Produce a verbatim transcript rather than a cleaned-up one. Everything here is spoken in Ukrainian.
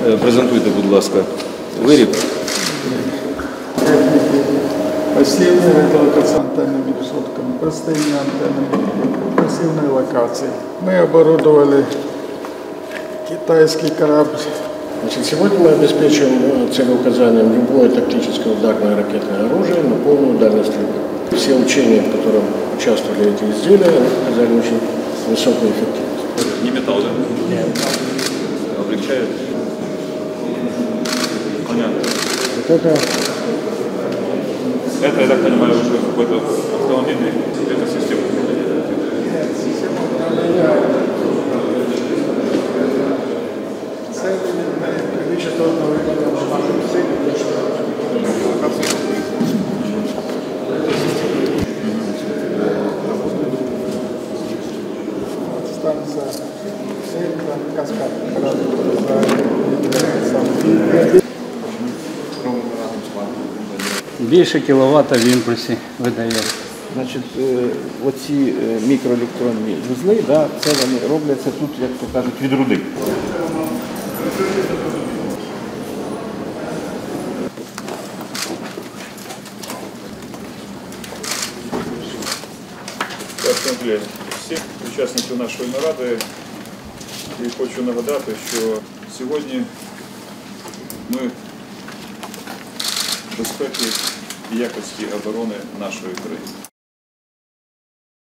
Презентуйте, будь ласка, виріб. Пассивные радиолокации антеннами решетками, простыми антеннами, пассивной локации. Мы оборудовали китайский корабль. Значит, сегодня мы обеспечиваем целеуказанием любое тактическое ударное ракетное оружие на полную дальность стрельбы. Все учения, в которых участвовали эти изделия, показали очень высокую эффективность. Не металл, да? Нет. Облегчает? Понятно. Вот это... Это, я так понимаю, уже какой-то автомобильный, это система. Станция Селька, Каскад. Більше кіловата в імпульсі видає. Значить, оці мікроелектронні вузли, да, це вони робляться тут, як то кажуть, від руди. Асамблеї всіх учасників нашої наради, і хочу нагадати, що сьогодні ми безпеки і якості оборони нашої країни.